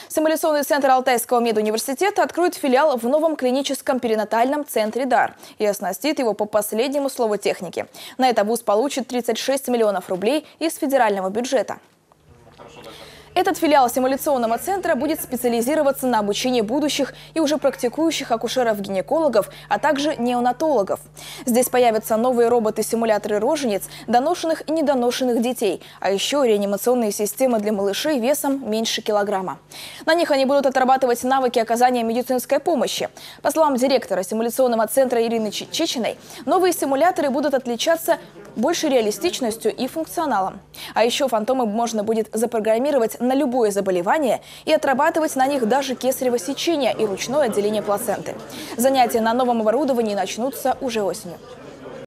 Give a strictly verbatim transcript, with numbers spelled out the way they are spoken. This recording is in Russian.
Симуляционный центр Алтайского медуниверситета откроет филиал в новом клиническом перинатальном центре «Дар» и оснастит его по последнему слову техники. На это вуз получит тридцать шесть миллионов рублей из федерального бюджета. Этот филиал симуляционного центра будет специализироваться на обучении будущих и уже практикующих акушеров-гинекологов, а также неонатологов. Здесь появятся новые роботы-симуляторы рожениц, доношенных и недоношенных детей, а еще реанимационные системы для малышей весом меньше килограмма. На них они будут отрабатывать навыки оказания медицинской помощи. По словам директора симуляционного центра Ирины Чечиной, новые симуляторы будут отличаться большей реалистичностью и функционалом. А еще фантомы можно будет запрограммировать на любое заболевание и отрабатывать на них даже кесарево сечение и ручное отделение плаценты. Занятия на новом оборудовании начнутся уже осенью.